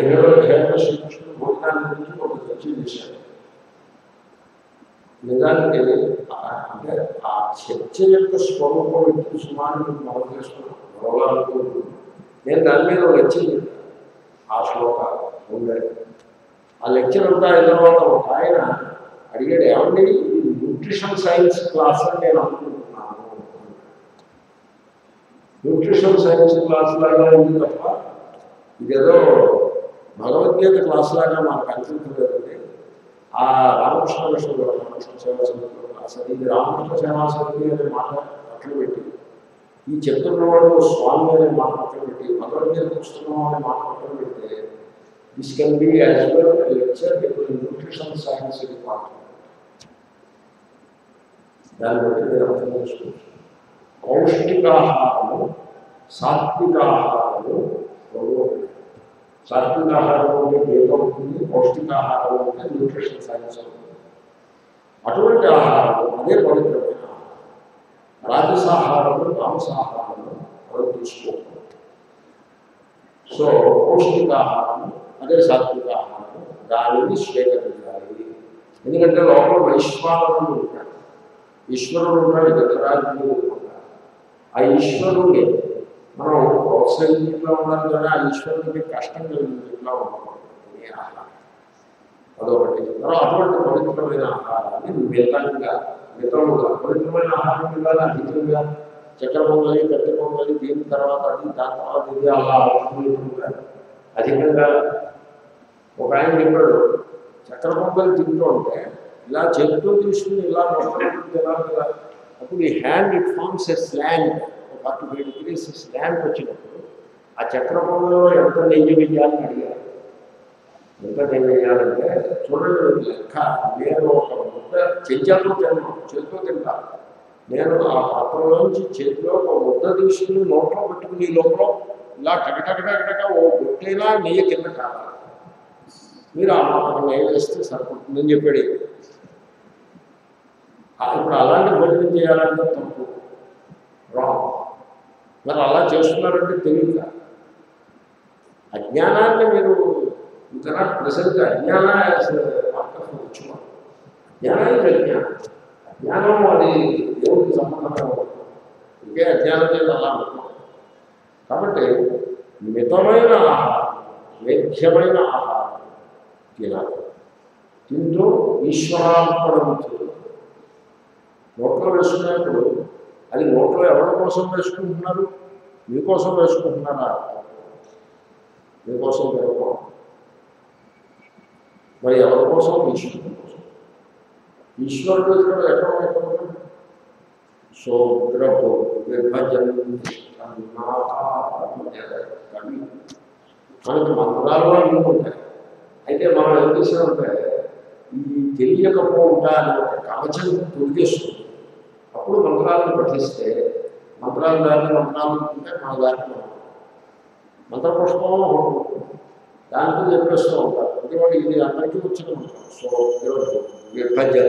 పదిహేడవ శ్రీకృష్ణుడు భోజనాన్ని గురించి ఒక చర్చ చేశాడు. నిజానికి అంటే ఆ చర్చ యొక్క స్వరూపం ఎప్పుడు సుమారు మనం చేసుకున్నాం గౌరవాలనుకుంటూ నేను దాని మీద లెక్చర్ ఆ శ్లోకాలు ఉండే ఆ లెక్చర్ అంతా అయిన తర్వాత ఒక ఆయన అడిగాడు, ఏమండి న్యూట్రిషన్ సైన్స్ క్లాస్ అని నేను అనుకుంటున్నాను. న్యూట్రిషన్ సైన్స్ క్లాస్ లాగా ఉంది తప్ప ఇదేదో భగవద్గీత క్లాస్ లాగా మాకు అనిపించలేదండి. ఆ రామకృష్ణ విషయంలో రామకృష్ణ సేవా సమితిలో క్లాస్ అది ఇది రామకృష్ణ సేవా సమితి అనే మాట పక్కన పెట్టి ఈ చెప్తున్నవాడు స్వామి అనే మాట పక్కన పెట్టి భగవద్గీత పుస్తకం అనే మాట పక్కన పెడితే this can be as well lecture nutrition science department. దాన్ని బట్టి మీరు అర్థం చేసుకోవచ్చు. పౌష్టికాహారము సాత్వికాహారము సాత్వికాహారం అంటే గీత ఉంటుంది, పౌష్టికాహారం అంటే న్యూట్రిషన్ సైన్స్ అవుతుంది. అటువంటి ఆహారము అదే పవిత్రమైన ఆహారం. రాజసాహారము తామసాహారము మనం తీసుకోకూడదు. సో పౌష్టికాహారము అదే సాత్వికాహారము, దానిని స్వీకరించాలి. ఎందుకంటే లోపల వైశ్వానరుడు ఉంటాడు, ఈశ్వరుడు ఉంటాడు, గతరాజుడు ఉంటాడు. ఆ ఈశ్వరుడిని మనం ప్రోత్సహించేట్లా ఉండాలి కానీ ఆ ఈశ్వరుడికి కష్టం కలిగించేట్లా ఉండకూడదు. ఆహారం అదొకటి. అటువంటి పవిత్రమైన ఆహారాన్ని మితముగా పవిత్రమైన ఆహారం ఇవ్వాలి. అధికంగా చక్కెర పొంగలి, కట్టె పొంగలి, దీని తర్వాత అది, దాని తర్వాత ఇది అలా అవసరం. అధికంగా ఒక ఆయన చెప్పాడు, చక్కెర పొంగలి తింటూ ఉంటే ఇలా చేతితో తీసుకుని ఇలా మొదలు తినాలి కదా. అప్పుడు ఈ hand it forms a slant, 45 degrees slant వచ్చినప్పుడు ఆ చక్కెర పొంగలిలో ఎంత నెయ్యి వేయాలని అడిగారు. ఎంత నెయ్యి వేయాలంటే చూడండి లెక్క. నేను ఒక ముద్ద చేతితో తింటాను. నేను ఆ పాత్రలోంచి చేతిలో ఒక ముద్ద తీసుకుని నోట్లో పెట్టుకుని లోపల ఇలా టకటకటకటక ఓ బొట్టైనా నెయ్యి కింద కావాలి. మీరు ఆ మాత్రం నెయ్యి వేస్తే సరిపడుతుందని చెప్పాడు. ఇప్పుడు అలాంటి భోజనం చేయాలంటే తప్పు, రాంగ్. మరి అలా చేస్తున్నారంటే తెలియక అజ్ఞానాన్ని మీరు కెనాట్ ప్రెసెంట్ అజ్ఞాన యాజ్ పార్ట్ ఆఫ్ ఉద్యమం. అజ్ఞానం ఇది అజ్ఞానం. అజ్ఞానం అది దేవుడికి సంబంధంగా ఉంటుంది. ఇంకే అజ్ఞానం లేదు అలా ఉంటుంది. కాబట్టి మితమైన ఆహారం, వేద్యమైన ఆహారం తినాలి. తింటూ ఈశ్వరార్పణ నోట్లో వేసుకున్నప్పుడు అది నోట్లో ఎవరి కోసం వేసుకుంటున్నారు? మీకోసం వేసుకుంటున్నారా? మీకోసం వేసుకోవాలి. మరి ఎవరి కోసం? ఈశ్వరుడు కోసం. ఈశ్వరుడు ఎక్కడ సోగ్రహో విభజన కవి మనకి మంత్రాలు అన్నీ ఉంటాయి. అయితే మనం ఏం చేసామంటే ఈ తెలియకపోవటా అనే ఒక కవచం తొలిగేస్తుంది. అప్పుడు మంత్రాలను పఠిస్తే మంత్రాలు దాన్ని మంత్రాలు ఉంటే మన దాంట్లో మంత్రపుష్పం ఉంటుంది, దాంతో చెప్పేస్తూ ఉంటారు. ఎందుకంటే ఇది అందరికీ వచ్చిన మంత్రం. సో విభజన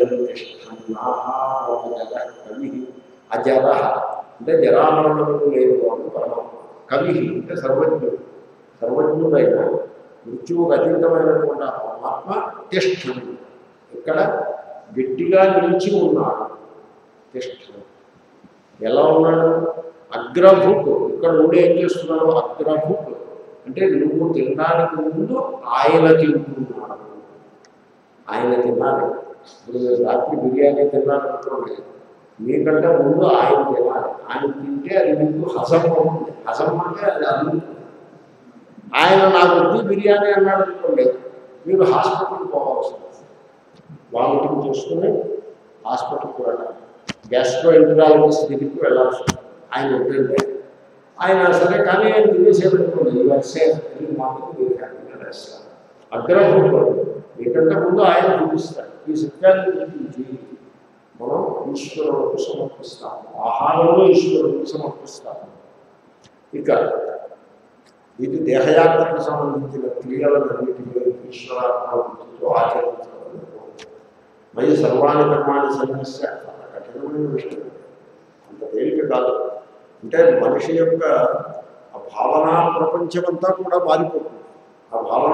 కవి అజర అంటే జరామరణములు లేదు అని పరమాత్మ. కవి అంటే సర్వజ్ఞుడు. సర్వజ్ఞుడైన మృత్యువుకు అతీతమైనటువంటి పరమాత్మ తిష్టం ఇక్కడ గట్టిగా నిలిచి ఉన్నాడు. తిష్టం ఎలా ఉన్నాడు? అగ్రభుక్. ఇక్కడ ఉండి ఏం చేస్తున్నాడు? అగ్రభుక్ అంటే నువ్వు తినడానికి ముందు ఆయన తింటున్నాడు. ఆయన తినాలి. ఇప్పుడు రాత్రి బిర్యానీ తిన్నారనుకోండి, మీకంటే ముందు ఆయన తినాలి. ఆయన తింటే అది మీకు హజం అవుతుంది. హజం అంటే అది అందుతుంది. ఆయన నాకు వద్దు బిర్యానీ అన్నాడు అనుకోండి, మీరు హాస్పిటల్కి పోవాల్సి వస్తుంది. వామిటింగ్ చేసుకుని హాస్పిటల్కి వెళ్ళాలి. గ్యాస్ట్రో ఎంట్రాలజిస్ట్ దగ్గరికి వెళ్ళాల్సి ఉంటుంది. ఆయన వద్దంటే ఆయన సరే కానీ ఆయన తినేసేదనుకోండి, ఇవాళ సేఫ్ మాకు మీరు హ్యాపీగా వేస్తారు. అగ్రభుడు మీకంటే ముందు ఆయన చూపిస్తాడు. ఈ సత్యాన్ని చూపించి మనం ఈశ్వరులకు సమర్పిస్తాము. ఆహారంలో ఈశ్వరులకు సమర్పిస్తాము. ఇక ఇది దేహయాత్రకు సంబంధించిన క్రియలన్నింటిలో ఈశ్వరాత్మతో ఆచరించడం. మళ్ళీ సర్వాణి కర్మాణి సమస్య కఠినమైన విషయం, అంత తేలిక కాదు. అంటే మనిషి యొక్క ఆ భావనా ప్రపంచం అంతా కూడా మారిపోతుంది. ఆ భావనా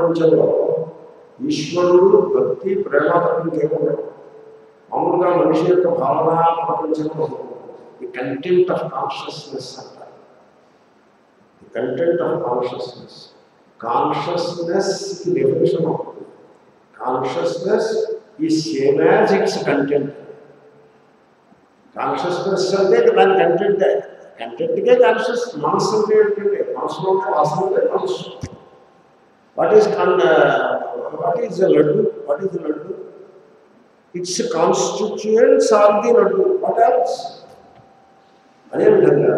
ప్రపంచంలో ఈశ్వరుడు భక్తి ప్రేమ ఇంకేముండవు. మామూలుగా మనిషి యొక్క భావన ప్రపంచంలో ది కంటెంట్ ఆఫ్ కాన్షియస్నెస్ అంటారు. The content of consciousness. కాన్షియస్నెస్కి డెఫినేషన్ ఉంటుంది. కాన్షియస్నెస్ ఈ same as its content. Consciousness అంటే దాని కంటెంటే. కంటెంట్కే కాన్షియస్. మనస్సు అంటే ఏంటంటే మనసులో ఉంటే వాసన ఉంటే మనస్సు. What is laddu? What is laddu? Its constituents are the laddu. What else? అదేవిధంగా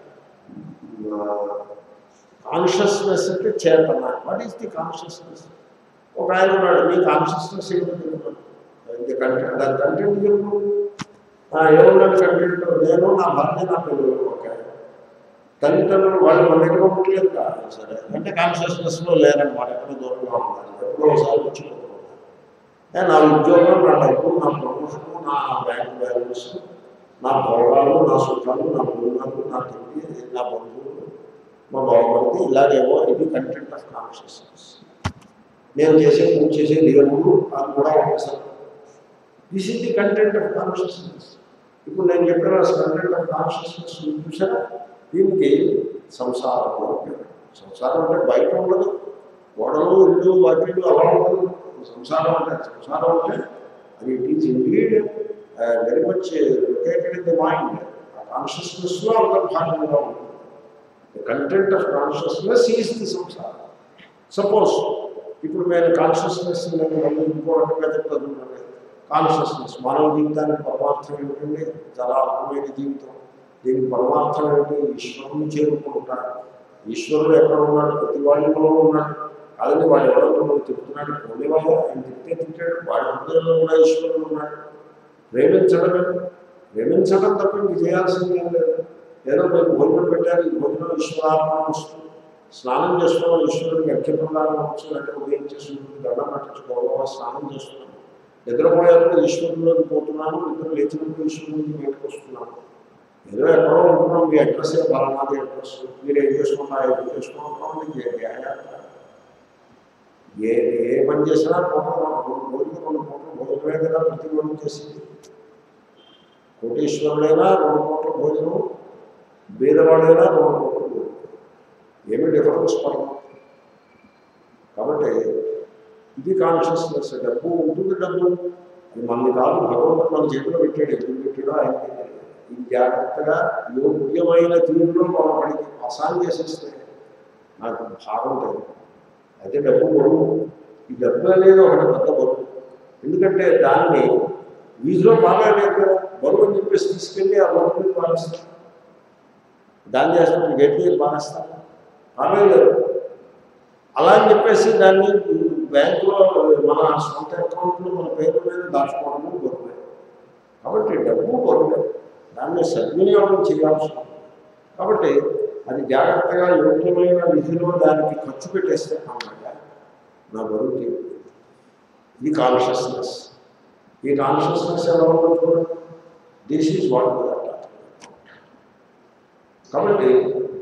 కాన్షియస్నెస్ అంటే చేతన. What is the consciousness? ఒక ఆయన ఉన్నాడు, మీ కాన్షియస్నెస్ ఏంటో చెప్తున్నాడు. దాని కంటెంట్ చెప్పు. ఏమన్నాడు కంటెంట్? నేను నా భార్య నా పిల్లలు. ఓకే. తల్లిదండ్రులు వాళ్ళు మన దగ్గర ఉండట్లేదు కాదు, సరే అంటే కాన్షియస్నెస్లో లేరన్నమాట. ఎక్కడో దూరంగా ఉన్నారు. ఎప్పుడో ఒకసారి వచ్చి నా ఉద్యోగం, నా డబ్బు, నా ప్రమోషను, నా బ్యాంక్ బ్యాలెన్స్, నా భోగాలు, నా సుఖాలు, నా భూములు, నా తిండి, నా బంధువులు, మా బాగుపడితే ఇలాగేమో. ఇది కంటెంట్ ఆఫ్ కాన్షియస్నెస్. నేను చేసే పూజ చేసే దేవుడు అది కూడా ఒకసారి. This is the content of consciousness. ఇప్పుడు నేను చెప్పిన కంటెంట్ ఆఫ్ కాన్షియస్నెస్ చూసారా? దీనికి సంసారం అంటారు. సంసారం అంటే బయట ఉండదు, గోడలు ఇల్లు వాటిలు అలా ఉండదు. సంసారం అంటే అది it is indeed very much located in the mind. ఆ కాన్షియస్నెస్లో అంతర్భాగంగా ఉంటుంది. The content of consciousness is the samsaram. Suppose ఇప్పుడు నేను కాన్షియస్నెస్ నేను ఇంకో రకంగా చెప్తాను. కాన్షియస్నెస్ మానవ జీవితానికి పరమార్థం ఏమిటండి? చాలా అల్పమైన జీవితం. దీనికి పరమార్థం ఏమిటి? ఈశ్వరుని చేరుకుంటాడు. ఈశ్వరుడు ఎక్కడ ఉన్నాడు? ప్రతి వాళ్ళలో ఉన్నాడు. అలాగే వాడు ఎవరో తిప్పుతున్నాడు. పోలేవాడు ఆయన తిట్టాడు. వాడి హృదయంలో కూడా ఈశ్వరుడు ఉన్నాడు. ప్రేమించడం తప్ప ఇంక చేయాల్సింది ఏం లేదు. ఏదో మేము భోజనం పెట్టారు, ఈ భోజనం ఈశ్వరాత్మ వస్తుంది. స్నానం చేస్తున్నాం, ఈశ్వరుడికి అర్ఘ్యప్రదానం వచ్చు. అంటే ఉదయం చేసుకుంటుంది, దండం పట్టించుకోవడం, స్నానం చేస్తున్నాం. నిద్రపోయేప్పుడు ఈశ్వరులోకి పోతున్నాను, నిద్ర లేచినప్పుడు ఈశ్వరుడికి బయటకు వస్తున్నాను. ఏదో ఎక్కడో ఉంటున్నాం, మీ అడ్రస్ బలనాది అడ్రస్, మీరు ఏం చేసుకుంటారు, ఏం చేసుకుంటున్నాం. ఏ పని చేసినా రోజుకి 2 పూటలు భోజనమే కదా ప్రతి రోజు చేసింది. కోటీశ్వరుడైనా 2 పూటల భోజనం, బీదవాడైనా 2 పూటల భోజనం. ఏమి డిఫరెన్స్ పడదు. కాబట్టి ఇది కాన్షియస్నెస్. డబ్బు ఉంటుంది, డబ్బు అది మనది కాదు. భగవంతుడు మన చేతిలో పెట్టాడు. ఎందుకు పెట్టాడో ఆయనకి. ఇది జాగ్రత్తగా యోగ్యమైన తీరులో మనం వాడికి అసాన్ చేసేస్తే నాకు బాగుంటుంది. అయితే డబ్బు బరువు. ఈ డబ్బు అనేది ఒకటి పెద్ద బరువు. ఎందుకంటే దాన్ని వీధిలో పాలేలేదు కదా, బరువు అని చెప్పేసి తీసుకెళ్ళి ఆ బరువు మీద పాలిస్తాను. దాన్ని చేస్తున్నట్టు గేట్ మీద పాలిస్తాను, పాలేదు. అలా అని చెప్పేసి దాన్ని బ్యాంకులో మన సొంత అకౌంట్లో మన పేరు మీద దాచుకోవడము బరువే. కాబట్టి డబ్బు బరువే, దాన్ని సద్వినియోగం చేయాల్సి ఉంటుంది. కాబట్టి అది జాగ్రత్తగా యోగ్యమైన విధిలో దానికి ఖర్చు పెట్టేస్తే అన్నమాట నా బరువు తీరు. ఇది కాన్షియస్నెస్. ఈ కాన్షియస్నెస్ ఎలా ఉందో చూడండి. This is what we are talking. కాబట్టి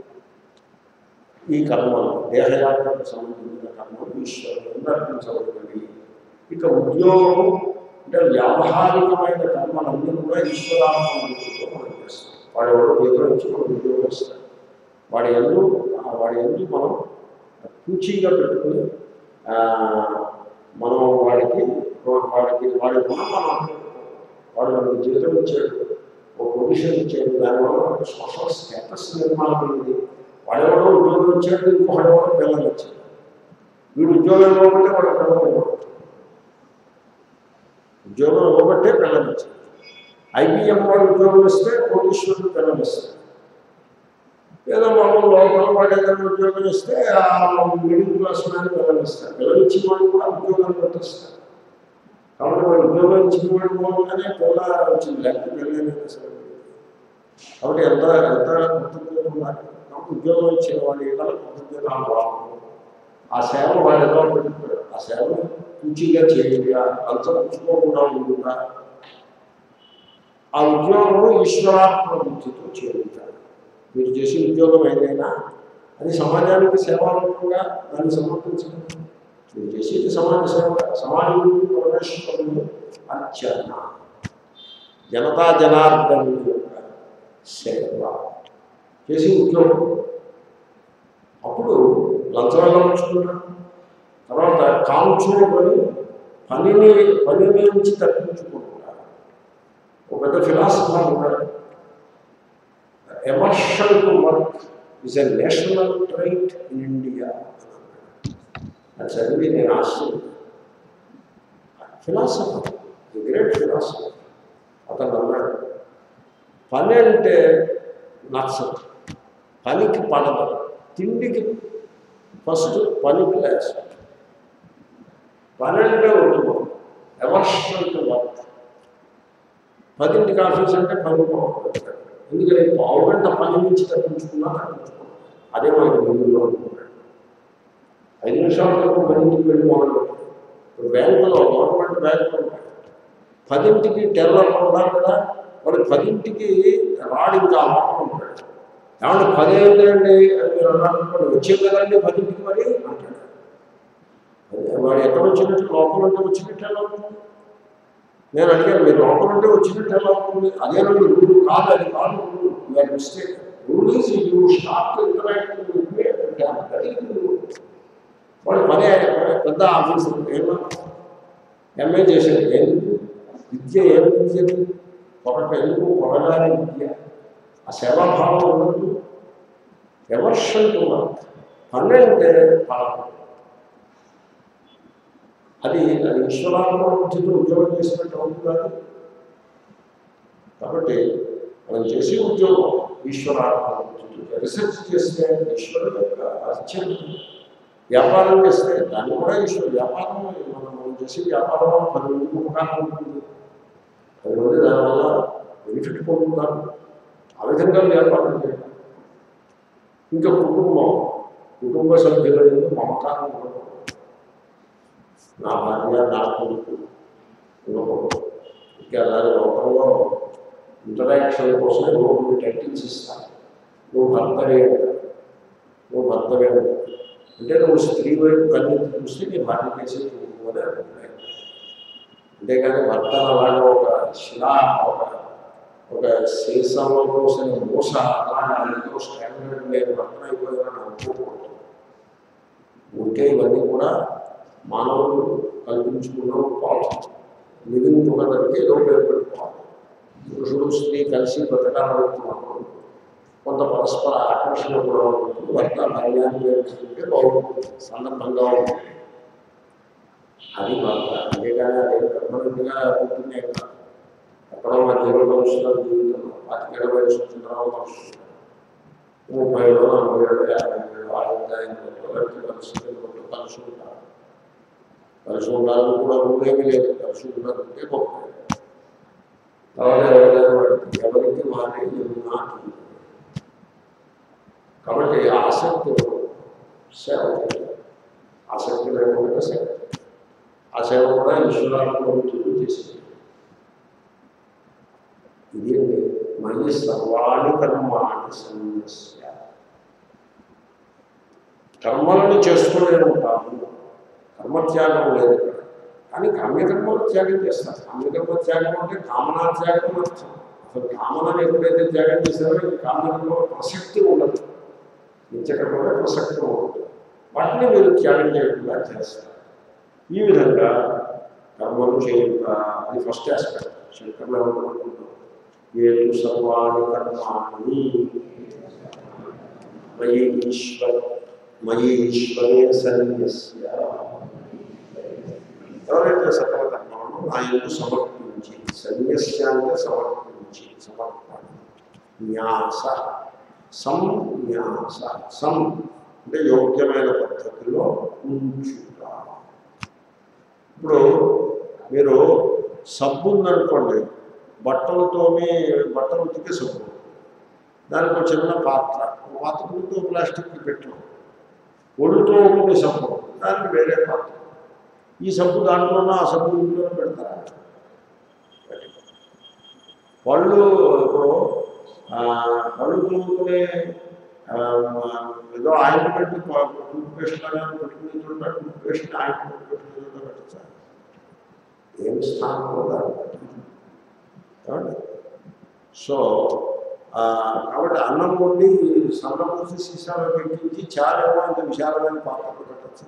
ఈ కర్మలు, దేహయాత్రకు సంబంధించిన కర్మలు ఈశ్వరుడు అర్పించబడినవి. ఇక ఉద్యోగం అంటే వ్యావహారికమైన కర్మలన్నీ కూడా ఈశ్వరాత్మతో మనం చేస్తాం. వాడు ఎవరో జీతం ఇచ్చి మనం ఉద్యోగం ఇస్తాడు. వాడి ఎందు మనం పూచీగా పెట్టుకుని మనం వాడి గుణం మనం వాడు మనకి జీతం ఇచ్చాడు, ఒక పొజిషన్ ఇచ్చాడు, దానివల్ల మనకు సోషల్ స్టేటస్ నిర్మాణం అయింది. వాడెవడో ఉద్యోగం ఇచ్చాడు, ఇంకొకడెవడో పిల్లలు ఇచ్చాడు. వీడు ఉద్యోగం ఇవ్వబట్టే వాడు పిల్లలు ఇవ్వడు. ఉద్యోగం ఇవ్వబట్టే పిల్లలు ఇచ్చాడు. ఐబిఎం వాడు ఉద్యోగం ఇస్తే కోటీశ్వరుడు పిల్లలు ఇస్తాడు. ఏదో మామూలు లోపల వాడు ఏదైనా ఉద్యోగం ఇస్తే ఆ మిడిల్ క్లాస్ వాడిని పిల్లలు ఇస్తారు. పిల్లలు ఇచ్చిన వాడు కూడా ఉద్యోగాలు పెట్టిస్తారు. కాబట్టి వాడు ఉద్యోగం ఇచ్చిన వాడు మూలంగానే పిల్ల వచ్చింది, లేకపోతే పిల్లలు అసలు. కాబట్టి ఎంత కృతజ్ఞత ఉండాలి. కాబట్టి ఉద్యోగం ఇచ్చిన వాడి ఇలా కృతజ్ఞత రావాలి. ఆ సేవ వాడు ఎలా పెట్టుకుంటాడు, ఆ సేవను పూచిగా చేయాలి, అంతరించుకోకుండా ఉంటుందా. ఆ ఉద్యోగము ఈశ్వరాత్మ బుద్ధితో చేరుతాడు. మీరు చేసే ఉద్యోగం ఏదైనా అది సమాజానికి సేవారూపంగా దాన్ని సమర్పించడం. మీరు చేసేది సమాజ సేవ, సమాజంలో పరమేశ్వరుని అర్చన, జనతా జనార్దను యొక్క సేవ చేసి ఉద్యోగం. అప్పుడు లంచంగా ఉంచుకుంటారు. తర్వాత కాంచుకొని పనిని నుంచి తప్పించుకుంటారు. ఒక పెద్ద ఫిలాసఫర్ ఉన్నాడు, aversion to work is a national trait in India. అది చదివి నేను ఆశ్చర్యం. Philosopher, the great philosopher. అతను అన్నాడు, పని అంటే నచ్చదు, పనికి పడదు, తిండికి ఫస్ట్, పనికి లాస్ట్. పని అంటే ఉంటుంది, ఎమర్షన్ టు వర్క్. 10ంటికి ఆఫీస్ అంటే పని పోవాలి. ఎందుకంటే 1/2 గంట పని నుంచి తప్పించుకున్నా తప్పించుకున్నాం. అదే మనకి ముందులో అనుకున్నాడు. 5 నిమిషాల వరకు 10ంటికి వెళ్ళి మొదలుపెట్టాడు. ఇప్పుడు బ్యాంకులో, గవర్నమెంట్ బ్యాంకులో ఉంటాయి, 10ంటికి టెర్రర్ ఉన్నారు కదా, వాడు 10ంటికి రాడు, ఇంకా ఆపడం ఉంటాడు. ఏమంటే 10 అయిందండి అని మీరు అన్నాడు, వచ్చేది కదండి 10ంటికి మరి అంటాడు. వాడు ఎక్కడ వచ్చినట్టు, లోపల ఉంటే వచ్చినట్టు ఎలా ఉంటుంది? నేను అడిగాను, మీరు లోపల ఉంటే వచ్చినట్టు ఎలా ఉంటుంది? అదే రూల్ కాదు, అది కాదు rule, your mistake. Rule is you start interacting with me at rule. వాడు పని పెద్ద ఆఫీసర్, ఎంఏ చేశాడు. ఎందుకు విద్య, ఏం విద్య? ఎందుకు కొనగానే విద్య? ఆ సేవాభావం ఉండదు. ఎమర్షన్ టు వర్క్, పని అంటే ఫలం. అది ఈశ్వరానుభూతితో ఉద్యోగం చేసినట్టు అవుతుంది. కాబట్టి మనం చేసే ఉద్యోగం ఈశ్వరానుభూతితో. రీసెర్చ్ చేస్తే ఈశ్వరుడు యొక్క అర్చన, వ్యాపారం చేస్తే దాన్ని కూడా ఈశ్వరు. వ్యాపారం మనం చేసే వ్యాపారం 10 మందికి ఉపకారం ఉంటుంది, 10 మంది దానివల్ల బెనిఫిట్ పొందుతారు. ఆ విధంగా వ్యాపారం చేయాలి. ఇంకా కుటుంబ సభ్యుల యొక్క మమకారం ఉండకూడదు. నా భార్య, నా కొడుకు ఉండకూడదు. ఇంకా అలాగే లోకంలో ఇంటరాక్షన్ కోసమే నువ్వు టైటిల్స్ ఇస్తాను. నువ్వు భర్తవే అంటారు, నువ్వు భర్తవే అంటారు. అంటే నువ్వు స్త్రీ వైపు కన్ను చూస్తే నీ భార్య చేసే చూపుకోలే అభిప్రాయం. అంతేకాని భర్త అలాగే ఒక శిలా, ఒక శీర్షంలో కోసిన మూస అలాగే ఎంతో స్టాండర్డ్ లేని భర్త అయిపోయారని అనుకోకూడదు. ఉంటే ఇవన్నీ కూడా మానవులు కల్పించుకున్న పాఠం. లివింగ్ టుగెదర్కి ఏదో పేరు పెట్టుకోవాలి. పురుషుడు స్త్రీ కలిసి బతకాలనుకున్నప్పుడు కొంత పరస్పర ఆకర్షణ కూడా ఉన్నప్పుడు భర్త భార్య అని పేర్చుకుంటే బాగుంటుంది, సందర్భంగా ఉంటుంది. అది భర్త. అంతేగాని అదే పర్మనెంట్గా పుట్టిందే కాదు. ఎక్కడో మా జీవన కలుస్తున్నారు, జీవితంలో 25 వయసు వచ్చిన తర్వాత కలుస్తున్నారు. 30 ఏళ్ళు, 40 ఏళ్ళు, 50 ఏళ్ళు, 55 పరిస్థితులు కలుసుకుంటారు. కలిసి ఉండాలని కూడా రూలేమీ లేదు. కలిసి ఉండాలంటే గొప్ప. తర్వాత ఎవరికి వారి నాటి. కాబట్టి ఆసక్తి సేవ చేయాలి. ఆసక్తి లేకుండా సేవ, ఆ సేవ కూడా ఈశ్వరానుభూతులు చేసేది. ఇది మళ్ళీ సర్వాణి కర్మాణి సన్యస్య. కర్మలను చేస్తూనే ఉంటాము, కర్మత్యాగం లేదు ఇక్కడ. కానీ కామ్యకర్మలు త్యాగం చేస్తారు. కామ్యకర్మ త్యాగం అంటే కామనా త్యాగం అర్థం. అసలు కామనని ఎప్పుడైతే త్యాగం చేశారో ఈ కామ్యకర్మలో ప్రసక్తి ఉండదు, నిత్యకర్మలో ప్రసక్తి ఉండదు. వాటిని మీరు త్యాగం చేయకుండా చేస్తారు. ఈ విధంగా కర్మలు చేయుట, అది ఫస్ట్ ఆస్పెక్ట్. శంకర్లు ఏమనుకుంటున్నాం, ఏతు సర్వాణి కర్మాణి మయి ఈశ్వరే సన్యస్య. ఎవరైతే సకల కర్మలను నా యందు సమర్పించి, సన్యస్యాన్ని సమర్పించి, సమర్పణ, న్యాస, సంన్యాస, సం అంటే యోగ్యమైన పద్ధతిలో ఉంచుట. ఇప్పుడు మీరు సబ్బు ఉందనుకోండి, బట్టలతోనే బట్టలు ఉతికే సబ్బు, దానికి ఒక చిన్న పాత్రతో ప్లాస్టిక్ పెట్టాం. ఒడితో ఉండే సబ్బు, దానికి వేరే పాత్ర. ఈ సబ్బు దాంట్లోనూ ఆ సబ్బు ఇంట్లోనే పెడతారా? పళ్ళు ఇప్పుడు పళ్ళు తోముకునే ఏదో ఆయింట్మెంట్ టూత్పేస్ట్ లాగా పెట్టుకునే చోట టూత్పేస్ట్ ఆయింట్మెంట్ పెట్టుకునే చోట పెట్టాలి. ఏం స్థానంలో దాన్ని. సో కాబట్టి అన్నం వండి సన్నం మూసి సీసాలో పెట్టించి చాలేమో ఇంత విశాలమైన పాత్రలు పెట్టచ్చు.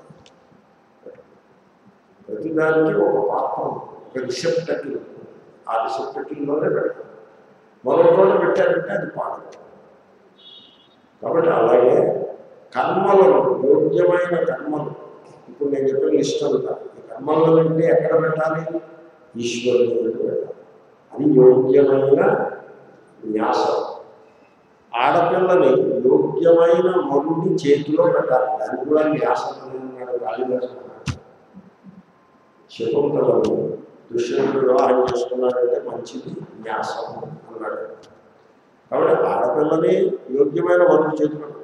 ప్రతిదానికి ఒక పాత్ర, ఒక రిసెప్టకిల్, ఆ రిసెప్టకిల్లోనే పెట్టాలి. మరో చోట పెట్టారంటే అది పాత్ర. కాబట్టి అలాగే కర్మలను, యోగ్యమైన కర్మలు, ఇప్పుడు నేను చెప్పిన లిస్ట్ అంతా, ఈ కర్మలన్నింటినీ ఎక్కడ పెట్టాలి? ఈశ్వరుని పెట్టాలి. అది యోగ్యమైన న్యాసం. ఆడపిల్లని యోగ్యమైన మరుడి చేతిలో పెట్టాలి. దాన్ని కూడా న్యాసం అన్నాడు కాళిదాసు. శకుంతలను దుష్యంతుడు వివాహం చేసుకున్నాడంటే మంచిది, న్యాసం అన్నాడు. కాబట్టి ఆడపిల్లని యోగ్యమైన వరుడు చేతిలో పెట్టాలి.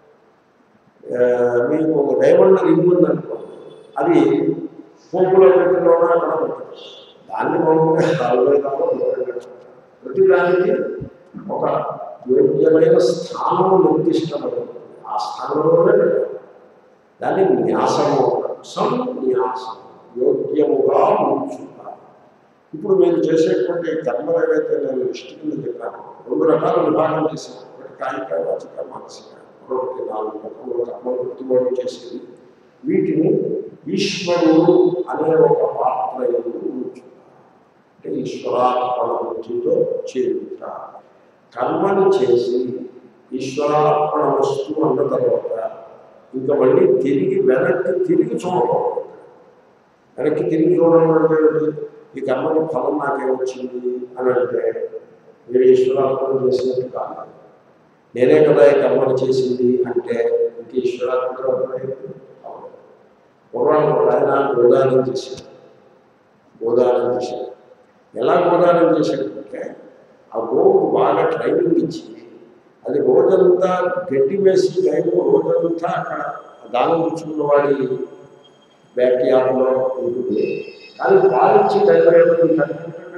మీకు ఒక డైమండ్ రింగ్ ఉందనుకోండి, అది పోపులో పెట్టినోడా అక్కడ పెట్టాలి. దాన్ని మామూలుగా కాలువేదాలో ప్రతిదానికి ఒక యోగ్యమైన స్థానం నిర్దిష్టమైనది. ఆ స్థానంలోనే పెట్టాలి. దాన్ని న్యాసము, సంన్యాసం, యోగ్యముగా ఉంచుట. ఇప్పుడు మీరు చేసేటువంటి కర్మలు ఏవైతే నేను లిస్ట్ కింద చెప్పాను, 2 రకాల విభాగం చేశాను. ఒకటి కాయిక, వాచిక, మానసిక. మరొకటి 4 రకముల కర్మలు ప్రతిబోధం చేసేది. వీటిని ఈశ్వరుడు అనే ఒక పాత్ర ఉంచుట, అంటే ఈశ్వరార్పణ బుద్ధితో చేయుట. కర్మని చేసి ఈశ్వరార్పణ వస్తువు అన్న తర్వాత ఇంకా మళ్ళీ వెనక్కి తిరిగి చూడకూడదు. వెనక్కి తిరిగి చూడడం అంటే ఈ కర్మని ఫలం నాకేమొచ్చింది అని అంటే మీరు ఈశ్వరార్పణ చేసినట్టు కాదు. నేనే కదా ఈ కర్మని చేసింది అంటే ఇంక ఈశ్వరార్పణ పూర్వాన్ని ఆయన గోదానం చేశాడు. గోదానం చేశాడు. ఎలా గోదానం చేశాడంటే ఆ గోవుకు బాగా ట్రైనింగ్ ఇచ్చి అది రోజంతా గడ్డి వేసి టైం రోజంతా అక్కడ దానం పుచ్చుకున్న వాడి బ్యాక్యార్డ్లో ఉంటుంది. కానీ పాలించి నడుచుకుంటూ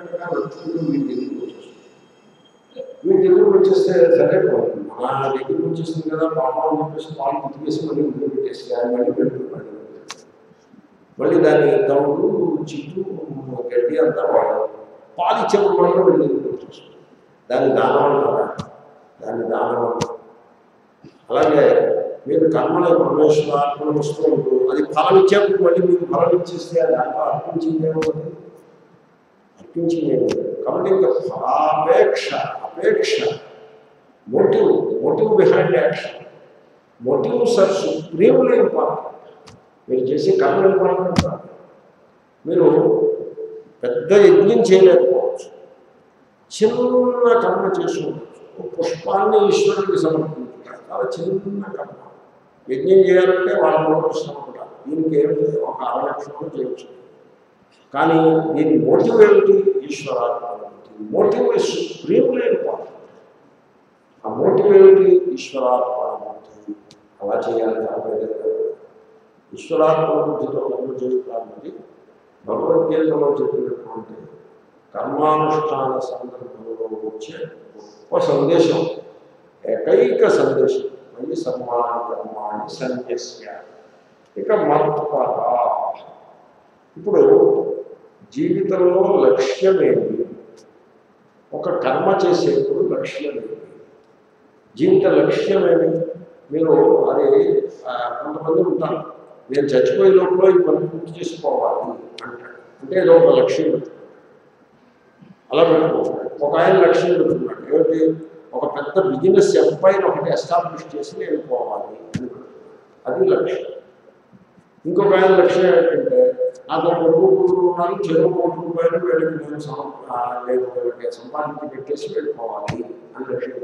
వీటి దగ్గరకు వచ్చేస్తే సరే మా దగ్గరికి వచ్చేసింది కదా పాపం అని చెప్పేసి పాలు పుట్టుకేసి మళ్ళీ ఇంట్లో పెట్టేసి ఆయన మళ్ళీ పెట్టుకున్నాడు. మళ్ళీ దాన్ని తమ్ముడు చిట్టు గడ్డి అంతా వాడు పాలు ఇచ్చేప్పుడు మాత్రం వీడి దగ్గరికి వచ్చేస్తుంది. దాన్ని దానం అంటారా? దాన్ని దానం అంటారు. అలాగే మీరు కర్మలో పరమేశ్వరార్పణ వస్తూ ఉంటూ అది ఫలం ఇచ్చేప్పుడు మళ్ళీ మీకు ఫలం ఇచ్చేస్తే అది అంతా అర్పించిందేమవుతుంది, అర్పించిందేమో. కాబట్టి ఇంకా అపేక్ష motive behind action. Motives are supremely important. మీరు చేసే కర్మ ఇంపార్టెంట్ కాదు. మీరు పెద్ద యజ్ఞం చేయలేకపోవచ్చు, చిన్న కర్మ చేసుకుంటారు. పుష్పాన్ని ఈశ్వరుడికి సమర్పించుతారు, చాలా చిన్న కర్మ. యజ్ఞం చేయాలంటే వాళ్ళ మూడు శ్రమపడాలి. దీనికి ఏమిటి, ఒక 6 లక్షలు చేయవచ్చు. కానీ దీని మోటివ్ ఏమిటి? ఈశ్వరార్పణ. Motive is supremely important. ఆ మోటివ్ ఏమిటి? ఈశ్వరార్పణ. అలా చేయాలి. ఈశ్వరార్పణ బుద్ధితో కర్మ చేయాలన్నది భగవద్గీతలో చెప్పినటువంటి కర్మానుష్ఠాన సందర్భంలో వచ్చే గొప్ప సందేశం, ఏకైక సందేశం. మళ్ళీ సర్వాణి కర్మాణి సన్యస్య ఇక మత్పర. ఇప్పుడు జీవితంలో లక్ష్యమేమి? ఒక కర్మ చేసేప్పుడు లక్ష్యమేమి? జీవిత లక్ష్యమేమి? మీరు అది కొంతమంది ఉంటారు, నేను చచ్చిపోయే లోపల ఈ పని పూర్తి చేసుకోవాలి అంటాడు. అంటే ఏదో ఒక లక్ష్యం పెట్టుకుంటాడు. అలా పెట్టుకుంటాడు. ఒక ఆయన లక్ష్యం పెట్టుకున్నాడు, ఏమిటి? ఒక పెద్ద బిజినెస్ ఎంపైర్ ఒకటి ఎస్టాబ్లిష్ చేసి వెళ్ళిపోవాలి అని. అది లక్ష్యం. ఇంకొక ఆయన లక్ష్యం ఏంటంటే నాకు కొడుకు ఉన్నారు, చెరువు ₹1,00,00,000 వీళ్ళకి నేను వీళ్ళకి సంపాదించి పెట్టేసి వెళ్ళిపోవాలి అని లక్ష్యం.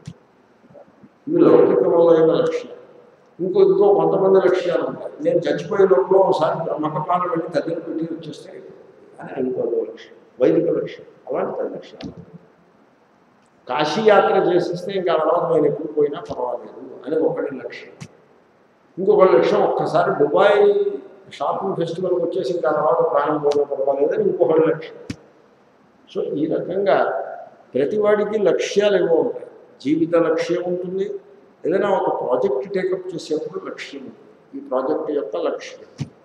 ఇవి లౌకికమైన లక్ష్యం. ఇంకో కొంతమంది లక్ష్యాలు ఉంటాయి. నేను చచ్చిపోయే లోపల ఒకసారి బ్రహ్మకపాలు వెళ్ళి దగ్గర పెట్టి వచ్చేస్తే అని ఇంకో లక్ష్యం, వైదిక లక్ష్యం. అలాంటి లక్ష్యాలు. కాశీ యాత్ర చేసేస్తే ఇంకా తర్వాత నేను ఎప్పుడు పోయినా పర్వాలేదు అని ఒకటి లక్ష్యం. ఇంకొక లక్ష్యం, ఒక్కసారి దుబాయ్ షాపింగ్ ఫెస్టివల్కి వచ్చేసి ఇంకా తర్వాత ప్రాణం పోయినా పర్వాలేదని ఇంకొకటి లక్ష్యం. సో ఈ రకంగా ప్రతివాడికి లక్ష్యాలు ఏమో ఉంటాయి. జీవిత లక్ష్యం ఉంటుంది, ఏదైనా ఒక ప్రాజెక్ట్ టేకప్ చేసేప్పుడు లక్ష్యం ఉంటుంది. ఈ ప్రాజెక్ట్ యొక్క లక్ష్యం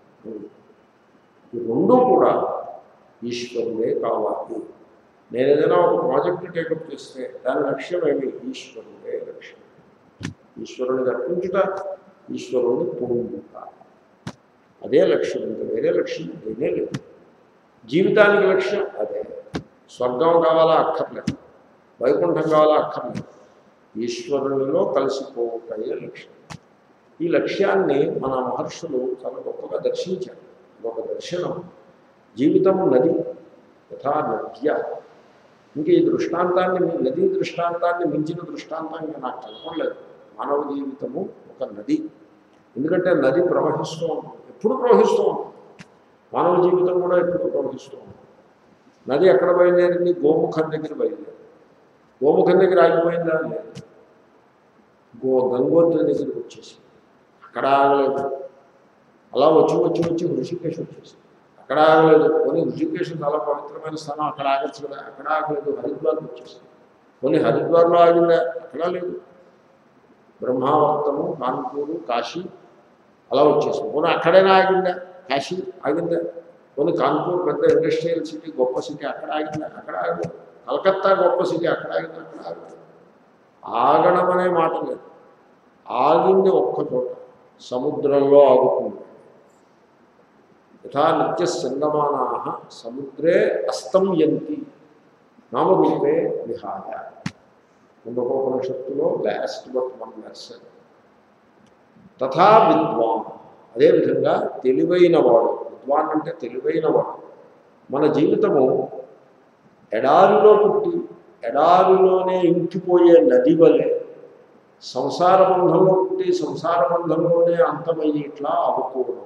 ఈ రెండూ కూడా ఈశ్వరుడే కావాలి. నేను ఏదైనా ఒక ప్రాజెక్ట్ టేకప్ చేస్తే దాని లక్ష్యం ఏమి? ఈశ్వరుడే లక్ష్యం. ఈశ్వరుని అర్పించుట, ఈశ్వరుని పొందుట, అదే లక్ష్యం. ఇంకా వేరే లక్ష్యం ఏదే లేదు. జీవితానికి లక్ష్యం అదే. స్వర్గం కావాలా? అక్కర్లేదు. వైకుంఠం కావాలా? అక్కర్లేదు. ఈశ్వరునిలో కలిసిపోతాయే లక్ష్యం. ఈ లక్ష్యాన్ని మన మహర్షులు చాలా గొప్పగా దర్శించారు. ఒక దర్శనం. జీవితం నది, యథా నద్య. ఇంక ఈ దృష్టాంతాన్ని, నదీ దృష్టాంతాన్ని మించిన దృష్టాంతాన్ని నాకు కలపలేదు. మానవ జీవితము ఒక నది. ఎందుకంటే నది ప్రవహిస్తూ ఉంటుంది, ఎప్పుడు ప్రవహిస్తూ ఉంటుంది. మానవ జీవితం కూడా ఎప్పుడు ప్రవహిస్తూ ఉంటుంది. నది ఎక్కడ బయలుదేరింది? గోముఖం దగ్గర బయలుదేరింది. గోముఖం దగ్గర ఆగిపోయిందా? లేదు. గంగోత్రి దగ్గరికి వచ్చేసింది. అక్కడ ఆగలేదు. అలా వచ్చి వచ్చి వచ్చి హృషికేశ్ వచ్చేసింది. అక్కడ ఆగలేదు. కొన్ని హృషికేశ్ చాలా పవిత్రమైన స్థానం, అక్కడ ఆగచ్చు కదా. అక్కడ ఆగలేదు. హరిద్వార్కి వచ్చేసింది. కొన్ని హరిద్వార్లో ఆగిందా? అక్కడ లేదు. బ్రహ్మావర్తము, కాన్పూరు, కాశీ అలా వచ్చేసింది. కొన్ని అక్కడైనా ఆగిందా? కాశీ ఆగిందా? కొన్ని కాన్పూర్ పెద్ద ఇండస్ట్రియల్ సిటీ, గొప్ప సిటీ, అక్కడ ఆగిందా? అక్కడ ఆగలేదు. కలకత్తా గొప్ప సిటీ, అక్కడ ఆగిందా? అక్కడ ఆగలేదు. ఆగడం అనే మాట లేదు. ఆగింది ఒక్క చోట, సముద్రంలో ఆగుతుంది. యథా నిత్య చందమానా సముద్రే అస్తంయంతి నామరూపే విహాయ. ముందోపనిషత్తులో లాస్ట్ బట్ వన్ వెర్సెట్. తథా విద్వాన్, అదేవిధంగా తెలివైనవాడు. విద్వాన్ అంటే తెలివైనవాడు. మన జీవితము ఎడారిలో పుట్టి ఎడారిలోనే ఇంకిపోయే నది వలె సంసార బంధంలో పుట్టి సంసార బంధంలోనే అంతమయ్యి ఇట్లా ఆగుకోవడం.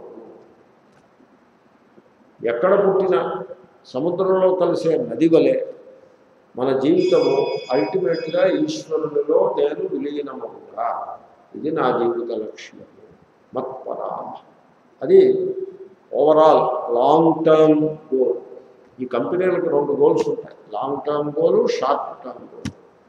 ఎక్కడ పుట్టినా సముద్రంలో కలిసే నది వలె మన జీవితము అల్టిమేట్గా ఈశ్వరునిలో నేను విలీనమవుతా. ఇది నా జీవిత లక్ష్యం. మత్పరా. అది ఓవరాల్ లాంగ్ టర్మ్ గోల్. ఈ కంపెనీలకు 2 గోల్స్ ఉంటాయి. Long term goal, short term goal.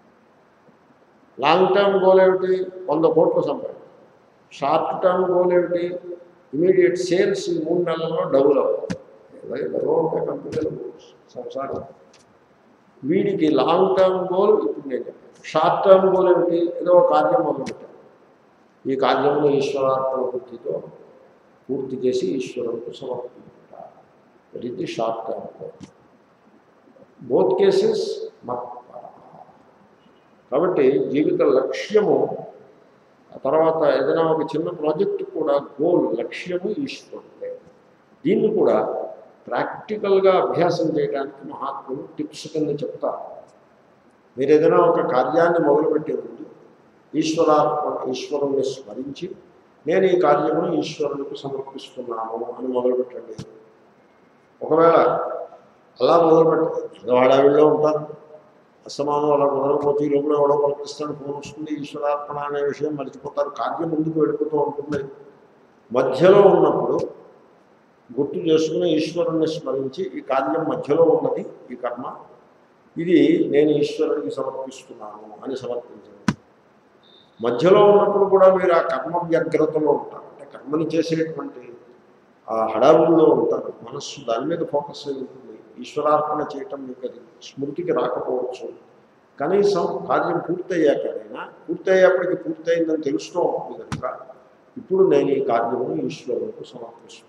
Long term goal ఏమిటి? 100 కోట్లు సంపాదించాలి. షార్ట్ టర్మ్ గోల్ ఏమిటి? ఇమీడియట్ సేల్స్ ఈ 3 నెలల్లో డబుల్ అవ్వాలి. ఎవరో ఉంటాయి కంపెనీల గోల్స్ సంసారం. వీడికి లాంగ్ టర్మ్ గోల్ ఇప్పుడు నేను చెప్పాను. షార్ట్ టర్మ్ గోల్ ఏమిటి? ఏదో ఒక కార్యం మొదలుపెట్టాను. ఈ కార్యమును ఈశ్వరార్పణ బుద్ధితో పూర్తి చేసి ఈశ్వరునికి సమర్పించుకుంటారు. That is the short term goal. Both cases మత్పర. కాబట్టి జీవిత లక్ష్యము, తర్వాత ఏదైనా ఒక చిన్న ప్రాజెక్టు కూడా గోల్, లక్ష్యము ఈశ్వరుడే. దీన్ని కూడా ప్రాక్టికల్గా అభ్యాసం చేయడానికి మహాత్ములు టిప్స్ కింద చెప్తారు. మీరు ఏదైనా ఒక కార్యాన్ని మొదలుపెట్టే ముందు ఈశ్వరుణ్ణి స్మరించి నేను ఈ కార్యమును ఈశ్వరునికి సమర్పిస్తున్నాను అని మొదలుపెట్టండి. ఒకవేళ అలా మొదలుపెట్టారు, హడావిడిలో ఉంటారు, అసమానం అలా మొదలుపోతే ఈ లోపల ఎవడో పలికిస్తాడు, ఫోన్ వస్తుంది, ఈశ్వరార్పణ అనే విషయం మర్చిపోతారు. కార్యం ముందుకు వెళ్ళిపోతూ ఉంటుంది. మధ్యలో ఉన్నప్పుడు గుర్తు చేసుకుని ఈశ్వరుణ్ణి స్మరించి ఈ కార్యం మధ్యలో ఉన్నది, ఈ కర్మ, ఇది నేను ఈశ్వరుడికి సమర్పిస్తున్నాను అని సమర్పించండి. మధ్యలో ఉన్నప్పుడు కూడా మీరు ఆ కర్మ వ్యగ్రతలో ఉంటారు. అంటే కర్మని చేసేటువంటి ఆ హడావుల్లో ఉంటారు. మనస్సు దాని మీద ఫోకస్ అయి ఉంటుంది. ఈశ్వరార్పణ చేయటం మీకు అది స్మృతికి రాకపోవచ్చు. కనీసం కార్యం పూర్తయ్యాకైనా, పూర్తయ్యేప్పటికి పూర్తయిందని తెలుస్తూ ఉంటుంది కనుక ఇప్పుడు నేను ఈ కార్యమును ఈశ్వరునికి సమర్పిస్తున్నాను.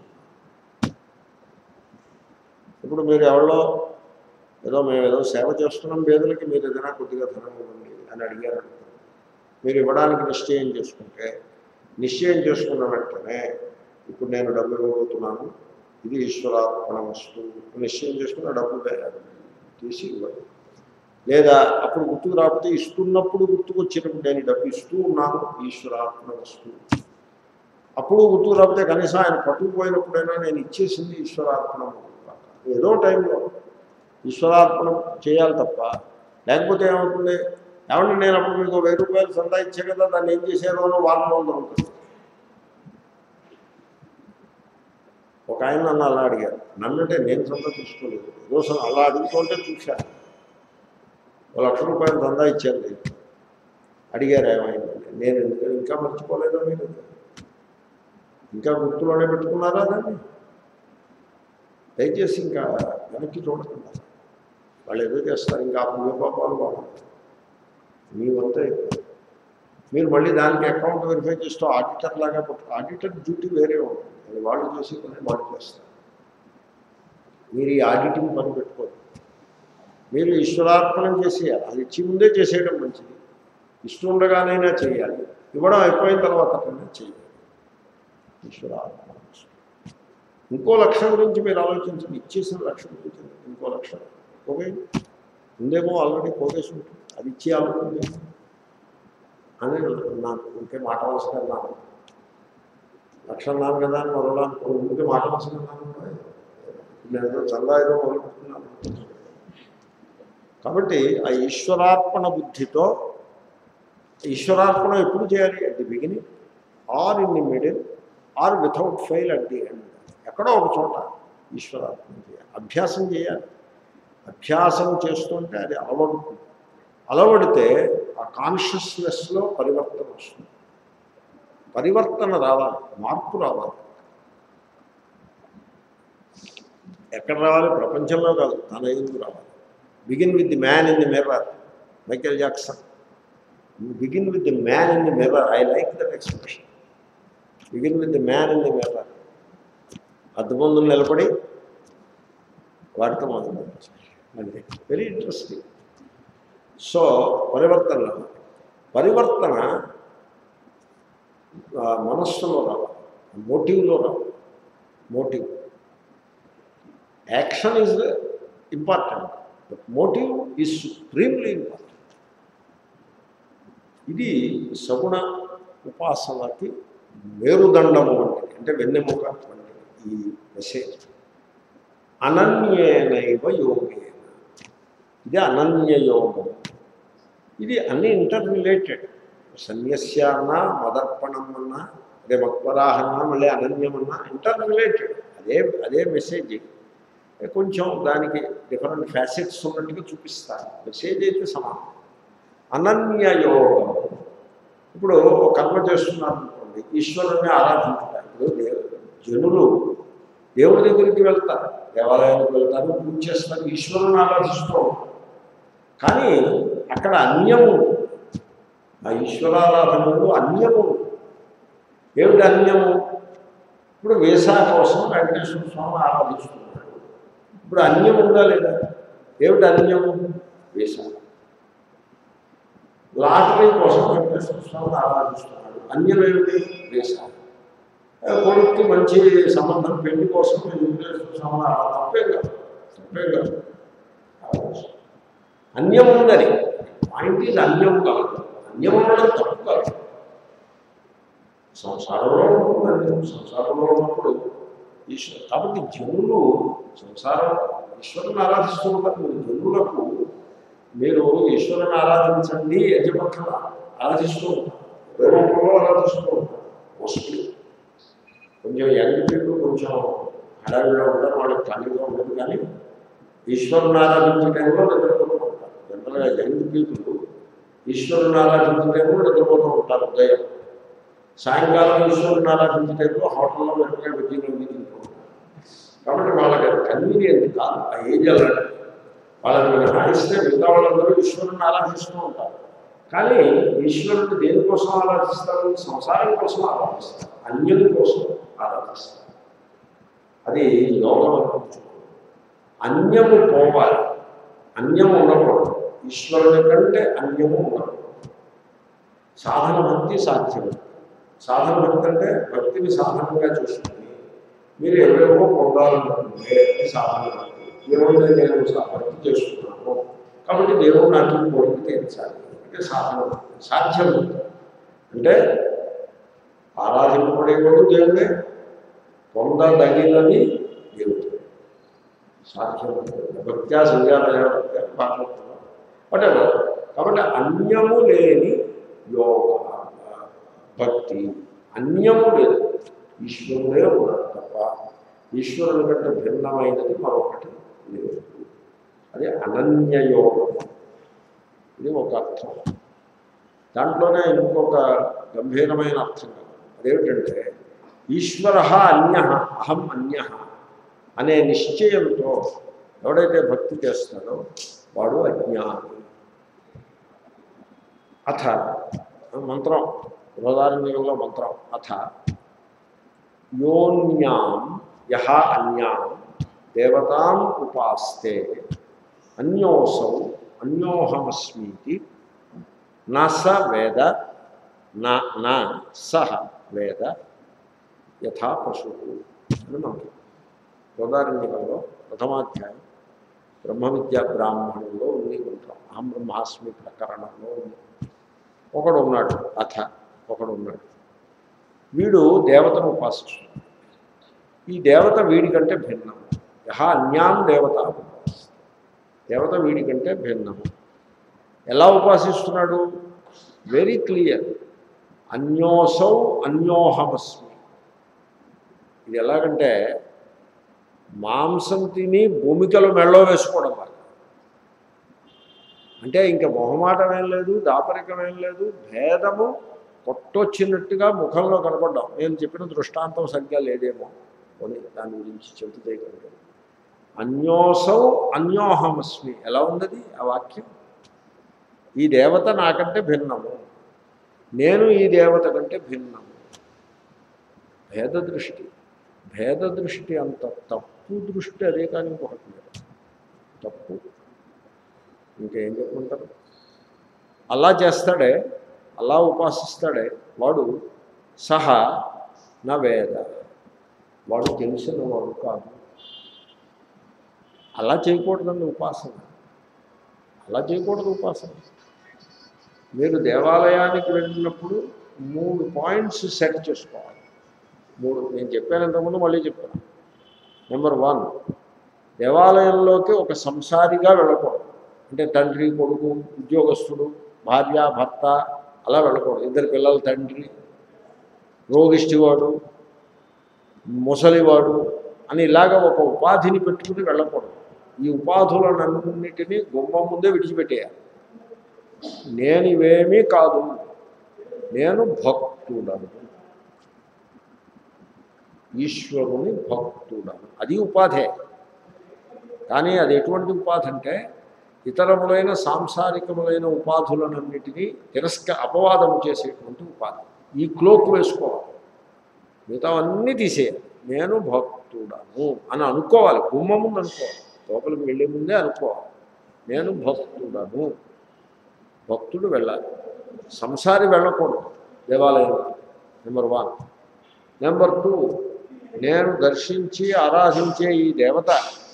ఇప్పుడు మీరు ఎవరో మేము ఏదో సేవ చేస్తున్నాం, పేదలకి మీరు ఏదైనా కొద్దిగా ధనం ఇవ్వండి అని అడిగారు. మీరు ఇవ్వడానికి నిశ్చయం చేసుకుంటే, నిశ్చయం చేసుకున్న వెంటనే ఇప్పుడు నేను డబ్బు ఇవ్వబోతున్నాను, ఇది ఈశ్వరార్పణ వస్తువు నిశ్చయం చేసుకున్న డబ్బు తీసి ఇవ్వండి. లేదా అప్పుడు గుర్తుకు రాకపోతే ఇస్తున్నప్పుడు గుర్తుకొచ్చినప్పుడు నేను డబ్బు ఇస్తూ ఉన్నాను, ఈశ్వరార్పణ వస్తువు. అప్పుడు గుర్తుకు రాకపోతే కనీసం ఆయన పట్టుకుపోయినప్పుడైనా నేను ఇచ్చేసింది ఈశ్వరార్పణ. ఏదో టైంలో ఈశ్వరార్పణం చేయాలి తప్ప, లేకపోతే ఏమవుతుంది, ఏమంటే నేను అప్పుడు మీకు 1000 రూపాయలు సందా ఇచ్చే కదా, దాన్ని ఏం చేసేదో వారంలో ఉంటుంది. ఒక ఆయన నన్ను అలా అడిగారు. నన్నంటే నేను సందా తీసుకోలేదు, ఏదో అలా అడుగుతుంటే చూశాను. 1,00,000 రూపాయలు సందా ఇచ్చారు. అడిగారు ఏమైందండి, నేను ఎందుకని ఇంకా మర్చిపోలేదా మీరు? ఇంకా గుర్తులోనే పెట్టుకున్నారా దాన్ని? దయచేసి ఇంకా వెనక్కి చూడకుండా. వాళ్ళు ఏదో చేస్తారు, ఇంకా పుణ్యపాపాలు వాళ్ళు మీ వంత మీరు మళ్ళీ దానికి అకౌంట్ వెరిఫై చేస్తూ ఆడిటర్ లాగా ఆడిటర్ డ్యూటీ వేరే ఉంటుంది, అది వాళ్ళు చేసి కొన్ని వాళ్ళు చేస్తారు. మీరు ఈ ఆడిటింగ్ పని పెట్టుకోరు. మీరు ఈశ్వరార్పణం చేసేయాలి. అది ఇచ్చి ముందే చేసేయడం మంచిది. ఇష్టం ఉండగానైనా చేయాలి, ఇవ్వడం అయిపోయిన తర్వాత చేయాలి. ఈశ్వరార్పణ. ఇంకో లక్ష్యం గురించి మీరు ఆలోచించండి. ఇచ్చేసిన లక్ష్యం గురించి ఇంకో లక్ష్యం ఓకే ముందేమో ఆల్రెడీ పోగేసి ఉంటుంది, అది ఇచ్చి ఆలోచించండి అని నాకు ఇంకే మాట అవసరం. లక్ష్యం నాను కదా అని మరోలా ఇంకే మాట అవసరం. నేను చల్లా ఏదో మొదలుపెడుతున్నాను. కాబట్టి ఆ ఈశ్వరార్పణ బుద్ధితో, ఈశ్వరార్పణ ఎప్పుడు చేయాలి? At the beginning or in the middle or without fail at the end. ఎక్కడో ఒక చోట ఈశ్వరార్పణ చేయాలి, అభ్యాసం చేయాలి. అభ్యాసం చేస్తుంటే అది అలవడుతుంది. అలవడితే ఆ కాన్షియస్నెస్లో పరివర్తన వస్తుంది. పరివర్తన రావాలి, మార్పు రావాలి. ఎక్కడ రావాలి? ప్రపంచంలో కాదు, తన ఎందుకు రావాలి. Begin with the man in the mirror. Michael Jackson, begin with the man in the mirror. I like that expression. Begin with the man in the mirror. అద్దం ముందు నిలబడి వాటితో మొదలు. అది వెరీ ఇంట్రెస్టింగ్. సో పరివర్తన మనస్సులో రావాలి, మోటివ్లో రావాలి. Motive action is important, but motive is supremely important. ఇది సగుణ ఉపాసనకి మేరుదండము వంటిది, అంటే వెన్నెముక వంటిది ఈ మెసేజ్. అనన్యేనైవ యోగేన, ఇది అనన్య యోగం. ఇది అన్ని ఇంటర్ రిలేటెడ్. సన్యస్య అన్నా, మదర్పణం అన్నా, అదే మత్పరాహ అన్నా, మళ్ళీ అనన్యమన్నా ఇంటర్ రిలేటెడ్. అదే మెసేజ్. కొంచెం దానికి డిఫరెంట్ ఫ్యాసెట్స్ ఉన్నట్టుగా చూపిస్తారు. మెసేజ్ అయితే సమానం. అనన్య యోగం. ఇప్పుడు కర్మ చేస్తున్నారు అనుకోండి, ఈశ్వరుణ్ణి ఆరాధించుతారు. ఇప్పుడు జనులు దేవుడి దగ్గరికి వెళ్తారు, దేవాలయానికి వెళ్తారు, పూజ చేస్తారు, ఈశ్వరుని ఆరాధిస్తూ ఉంటారు. కానీ అక్కడ అన్యము, ఆ ఈశ్వరారాధనలో అన్యము. ఏమిటి అన్యము? ఇప్పుడు వేసా కోసం వెంకటేశ్వర స్వామి ఆరాధిస్తున్నాడు. ఇప్పుడు అన్యం ఉందా లేదా? ఏమిటి అన్యము? వేసా. లాటరీ కోసం వెంకటేశ్వర స్వామిని ఆరాధిస్తున్నాడు. అన్యం ఏమిటి? వేసా. కొడుక్కి మంచి సంబంధం, పెళ్లి కోసం వెంకటేశ్వర స్వామిని తప్పేం కాదు. అన్యం ఉందని పాయింట్ ఈజ్ అన్యం కాదు. అన్యం ఉండడం తప్పు కాదు. సంసారంలో ఉంటుంది. సంసారంలో ఉన్నప్పుడు ఈశ్వరు. కాబట్టి జనులు సంసారం ఈశ్వరుని ఆరాధిస్తూ ఉంటారు. మీరు జనులకు మీరు ఈశ్వరుని ఆరాధించండి యజపక్షుల ఆరాధిస్తూ ఉంటారు, రూపంలో ఆరాధిస్తూ ఉంటారు. మోస్ట్లీ కొంచెం యంగ్ పీపుల్ కొంచెం హడావిడిలో ఉంటారు, వాళ్ళకి ఖాళీగా ఉండదు. కానీ ఈశ్వరుని ఆరాధించే టైంలో నిద్రపోతూ ఉంటారు. జనరల్గా యంగ్ పీపుల్ ఈశ్వరుని ఆరాధించే టైంలో నిద్రపోతూ ఉంటారు. ఉదయం సాయంకాలం ఈశ్వరుని ఆరాధించే టైంలో హోటల్లో వెంటనే బజ్జీలు తింటూ ఉంటారు. కాబట్టి వాళ్ళకి అది కన్వీనియంట్ కాదు. ఆ ఏజ్ అలాంటి వాళ్ళని మినహాయిస్తే మిగతా వాళ్ళందరూ ఈశ్వరుని ఆరాధిస్తూ ఉంటారు. కానీ ఈశ్వరుడు దేనికోసం ఆరాధిస్తారు? సంసారం కోసం ఆరాధిస్తారు, అన్యం కోసం ఆరాధిస్తారు. అది యోగం అనుకుంటున్నాం. అన్యము పోవాలి, అన్యము ఉండకూడదు. ఈశ్వరుని కంటే అన్యము ఉండకూడదు. సాధన భక్తి సాధ్యం. సాధన భక్తి అంటే భక్తిని సాధనంగా చూసుకుని మీరు ఎవరెవరో పొందాలనుకుంటే సాధన భక్తి. దేవుడు నేను భక్తి చేస్తున్నాను కాబట్టి దేవుడు నాకు కోరిక తీర్చాలి అంటే సాధన భక్తి. సాధ్యం అంటే ఆరాధింపబడేవాడు దేవుడే, పొందదగినది దేవుడు. సాధ్యం భక్త్యా సంజాలయ మాట్లాడుతున్నాం వాటెవర్. కాబట్టి అన్యము లేని యోగ భక్తి, అన్యము లేదు, ఈశ్వరుడే ఉన్నాడు తప్ప ఈశ్వరుని కంటే భిన్నమైనది మరొకటి లేదు. అది అనన్య యోగం. ఇది ఒక అర్థం. దాంట్లోనే ఇంకొక గంభీరమైన అర్థం కదా. అదేమిటంటే ఈశ్వర అన్య అహం అన్య అనే నిశ్చయంతో ఎవడైతే భక్తి చేస్తాడో వాడు అజ్ఞాని. అథ మంత్రం బృహదారణ్యకంలో మంత్రం అథ యోన్యాం యహ అన్యాం దేవతాం ఉపాస్తే అన్యోసౌ అన్యోహమస్మీతి నా స వేద నా సహ వేద యథా పశు అని మంత్రం. బృహదారణ్యకంలో ప్రథమాధ్యాయం బ్రహ్మ విద్యా బ్రాహ్మణంలో ఉంది మంత్రం. అహం బ్రహ్మాస్మి ప్రకరణంలో ఉంది. ఒకడు ఉన్నాడు అథ, ఒకడు ఉన్నాడు, వీడు దేవతను ఉపాసిస్తున్నాడు. ఈ దేవత వీడికంటే భిన్నము. యహ అన్యాం దేవత దేవత వీడికంటే భిన్నము. ఎలా ఉపాసిస్తున్నాడు? Very clear. అన్యోసౌ అన్యోహమస్మి. ఇది ఎలాగంటే మాంసం తిని భూమికలు మెళ్ళో వేసుకోవడం వల్ల. అంటే ఇంకా మొహమాటం ఏం లేదు, దాపరికం ఏం లేదు, భేదము కొట్టొచ్చినట్టుగా ముఖంలో కనపడ్డాం. నేను చెప్పిన దృష్టాంతం సరిగ్గా లేదేమో అని దాని గురించి చెబుతూ చేయగలిగాను. అన్యోసౌ అన్యోహమస్మి ఎలా ఉన్నది ఆ వాక్యం? ఈ దేవత నాకంటే భిన్నము, నేను ఈ దేవత కంటే భిన్నము. భేద దృష్టి. భేద దృష్టి అంత తప్పు దృష్టి అదే కానీ ఇంకొకటి లేదు. తప్పు. ఇంకేం చెప్పుకుంటారు? అలా చేస్తాడే, అలా ఉపాసిస్తాడే వాడు సహా నా వేద, వాడు తెలిసిన వాడు కాదు. అలా చేయకూడదండి ఉపాసన. అలా చేయకూడదు ఉపాసన. మీరు దేవాలయానికి వెళ్ళినప్పుడు 3 పాయింట్స్ సెట్ చేసుకోవాలి. 3 నేను చెప్పాను ఇంతకుముందు, మళ్ళీ చెప్తాను. నెంబర్ 1, దేవాలయంలోకి ఒక సంసారిగా వెళ్ళకూడదు. అంటే తండ్రి కొడుకు, ఉద్యోగస్తుడు, భార్య భర్త అలా వెళ్ళకూడదు. 2 పిల్లల తండ్రి, రోగిష్టివాడు, ముసలివాడు అని ఇలాగ ఒక ఉపాధిని పెట్టుకుని వెళ్ళకూడదు. ఈ ఉపాధులన్నింటినీ గుమ్మం ముందే విడిచిపెట్టేయాలి. నేను ఇవేమీ కాదు, నేను భక్తుడను, ఈశ్వరుని భక్తుడను. అది ఉపాధే. కానీ అది ఎటువంటి ఉపాధి అంటే ఇతరములైన సాంసారికములైన ఉపాధులన్నింటినీ అపవాదము చేసేటువంటి ఉపాధి. ఈ క్లోక్ వేసుకోవాలి, మిగతా అన్నీ తీసేయాలి. నేను భక్తుడను అని అనుకోవాలి. గుమ్మ ముందు అనుకోవాలి, లోపలికి వెళ్ళే ముందే అనుకోవాలి. నేను భక్తుడను. భక్తుడు వెళ్ళాలి, సంసారి వెళ్ళకూడదు దేవాలయం. నెంబర్ 1. నెంబర్ 2, నేను దర్శించి ఆరాధించే ఈ దేవత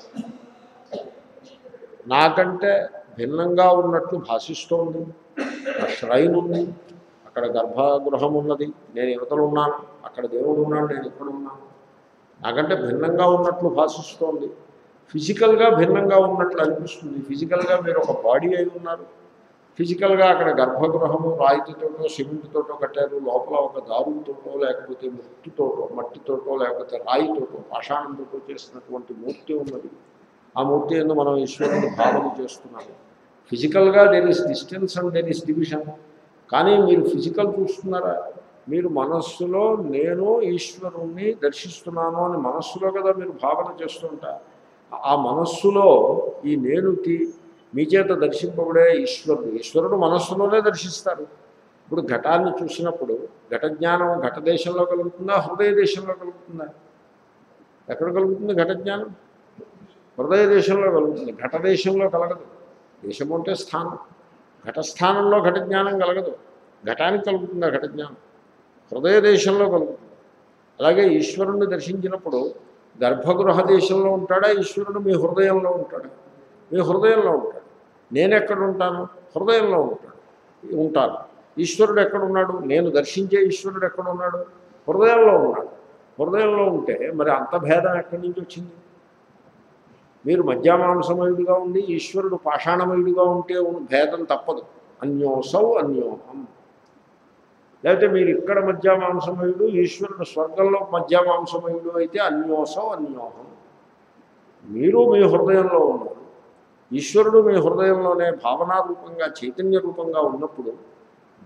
నాకంటే భిన్నంగా ఉన్నట్లు భాషిస్తోంది. ఆ శ్రైన్ ఉంది, అక్కడ గర్భగృహం ఉన్నది, నేను యువతలు ఉన్నాను, అక్కడ దేవుడు ఉన్నాడు, నేను ఇక్కడ ఉన్నాను. నాకంటే భిన్నంగా ఉన్నట్లు భాషిస్తోంది. ఫిజికల్గా భిన్నంగా ఉన్నట్లు అనిపిస్తుంది. ఫిజికల్గా మీరు ఒక బాడీ అయి ఉన్నారు. ఫిజికల్గా అక్కడ గర్భగృహము రాయితోటో సిమెంట్తోటో కట్టారు. లోపల ఒక దారుతోటో లేకపోతే మట్టితోటో లేకపోతే రాయితోటో పాషాణంతోటో చేసినటువంటి మూర్తి ఉన్నది. ఆ మూర్తి యందు మనం ఈశ్వరుని భావన చేస్తున్నాము. ఫిజికల్గా there is distance and there is division. కానీ మీరు ఫిజికల్ చూస్తున్నారా? మీరు మనస్సులో నేను ఈశ్వరుణ్ణి దర్శిస్తున్నాను అని మనస్సులో కదా మీరు భావన చేస్తుంటారు. ఆ మనస్సులో ఈ నేనుకి మీ చేత దర్శింపబడే ఈశ్వరుడు మనస్సులోనే దర్శిస్తారు. ఇప్పుడు ఘటాన్ని చూసినప్పుడు ఘట జ్ఞానం ఘట దేశంలో కలుగుతుందా, హృదయ దేశంలో కలుగుతుందా? ఎక్కడ కలుగుతుంది ఘట జ్ఞానం? హృదయ దేశంలో కలుగుతుంది, ఘట దేశంలో కలగదు. దేశం అంటే స్థానం. ఘటస్థానంలో ఘట జ్ఞానం కలగదు. ఘటానికి కలుగుతుందా ఘట జ్ఞానం? హృదయ దేశంలో కలుగుతుంది. అలాగే ఈశ్వరుణ్ణి దర్శించినప్పుడు గర్భగృహ దేశంలో ఉంటాడా ఈశ్వరుడు? మీ హృదయంలో ఉంటాడా? మీ హృదయంలో ఉంటాడు. నేను ఎక్కడ ఉంటాను? హృదయంలో ఉంటాను. ఈశ్వరుడు ఎక్కడున్నాడు? నేను దర్శించే ఈశ్వరుడు ఎక్కడున్నాడు? హృదయంలో ఉన్నాడు. హృదయంలో ఉంటే మరి అంత భేదం ఎక్కడి నుంచి వచ్చింది? మీరు మధ్యామాంసమయుడిగా ఉండి ఈశ్వరుడు పాషాణమయుడిగా ఉంటే భేదం తప్పదు. అన్యోసౌ అన్యోహం. లేకపోతే మీరు ఇక్కడ మధ్యామాంసమయుడు, ఈశ్వరుడు స్వర్గంలో మధ్యామాంసమయుడు అయితే అన్యోసౌ అన్యోహం. మీరు మీ హృదయంలో ఉన్నారు, ఈశ్వరుడు మీ హృదయంలోనే భావనారూపంగా చైతన్య రూపంగా ఉన్నప్పుడు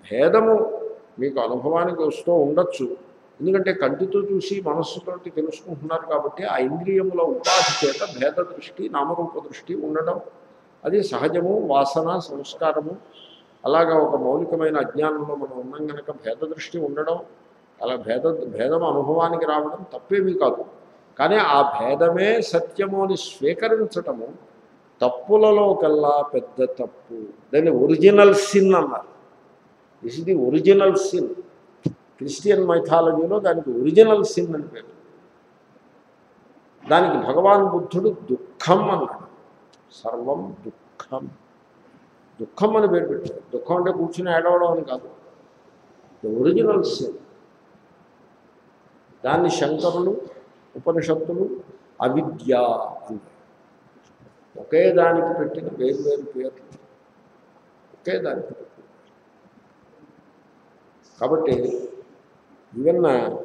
భేదము మీకు అనుభవానికి వస్తూ ఉండొచ్చు. ఎందుకంటే కంటితో చూసి మనస్సుతోటి తెలుసుకుంటున్నారు కాబట్టి ఆ ఇంద్రియముల ఉపాధి చేత భేద దృష్టి నామరూప దృష్టి ఉండడం అది సహజము. వాసన సంస్కారము అలాగా ఒక మౌలికమైన అజ్ఞానంలో మనం ఉన్నాం కనుక భేద దృష్టి ఉండడం, అలా భేదం అనుభవానికి రావడం తప్పేమీ కాదు. కానీ ఆ భేదమే సత్యము అని స్వీకరించటము తప్పులలోకల్లా పెద్ద తప్పు. దాన్ని ఒరిజినల్ సిన్ అన్నారు. This is the original sin. Christian మైథాలజీలో దానికి ఒరిజినల్ సిన్ అని పేరు. దానికి భగవాన్ బుద్ధుడు దుఃఖం అన్నాడు. సర్వం దుఃఖం, దుఃఖం అని పేరు పెట్టాడు. దుఃఖం అంటే కూర్చుని ఏడవడం అని కాదు, ది ఒరిజినల్ సిన్. దాన్ని శంకరులు ఉపనిషత్తులు అవిద్య అన్నారు. ఒకే దానికి పెట్టిన వేరు పేర్లు, ఒకే దానికి పెట్టిన. కాబట్టి ఈవెన్